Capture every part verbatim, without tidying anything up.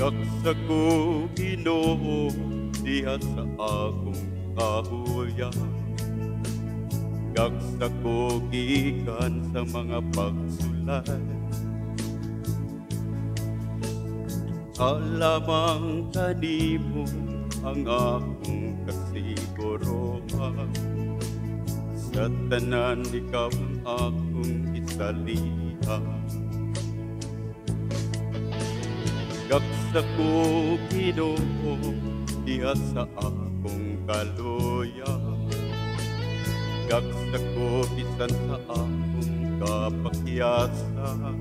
Gaksa ko Ginoo diha sa akong kahuyan. Gaksa ko gikan sa mga pagsulay. Alamang kanimo ang akong kasiguruhan. Sa tanan ikaw ang akong isalihan. Gaksa ko Ginoo diha sa akong kaluyan. Gaksa ko bisan sa akong kapakyasan.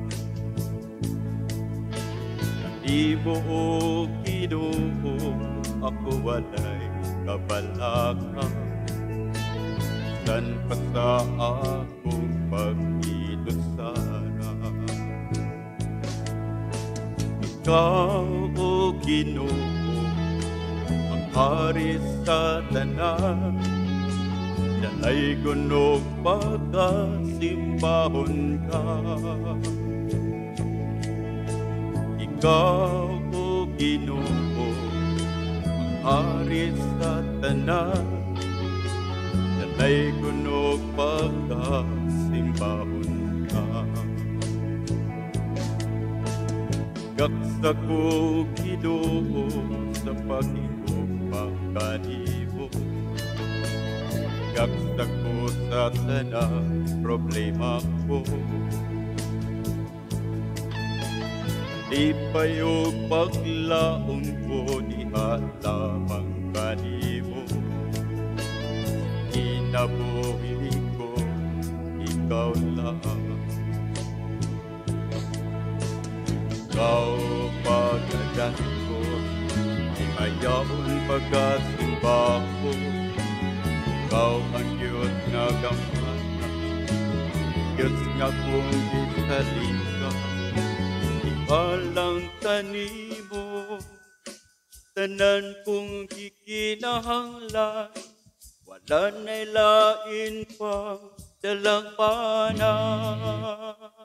Imo o Ginoo ako walay kabalakan. San pa sa akong pag-ilusara. Ikaw o Ginoo ang hari sa tanan. Dalay gunog pagkasimbahon ka. Ikaw o Ginoo ang hari sa tanan. Dalay gunog pagkasimbahon ka. Gaksa ko Ginoo sa pag-iubang kanimo. Gaksa ko sa tanang problema ko. Di payog paglaong ko diha lamang kanimo. Inabuhi ko ikaw lang. Ikaw pagagat ko, di ayaon pagkasimba ko. Ikaw ang Diyos nga gamana, Diyos nga kong isalika. Ibalang tanimo, tanan kong gikinahanglan. Wala na'y lain pa dalang panahon.